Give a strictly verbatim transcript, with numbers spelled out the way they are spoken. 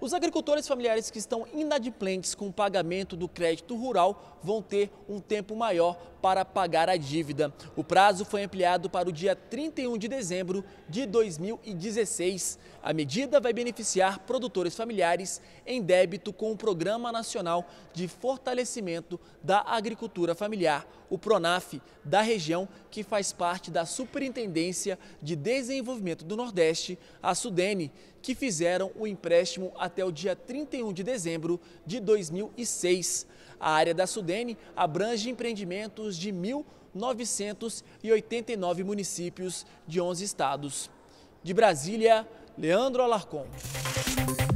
Os agricultores familiares que estão inadimplentes com o pagamento do crédito rural vão ter um tempo maior para pagar a dívida. O prazo foi ampliado para o dia trinta e um de dezembro de dois mil e dezesseis. A medida vai beneficiar produtores familiares em débito com o Programa Nacional de Fortalecimento da Agricultura Familiar, o PRONAF, da região, que faz parte da Superintendência de Desenvolvimento do Nordeste, a SUDENE, que fizeram o empréstimo até o dia trinta e um de dezembro de dois mil e seis. A área da SUDENE abrange empreendimentos de mil novecentos e oitenta e nove municípios de onze estados. De Brasília, Leandro Alarcon.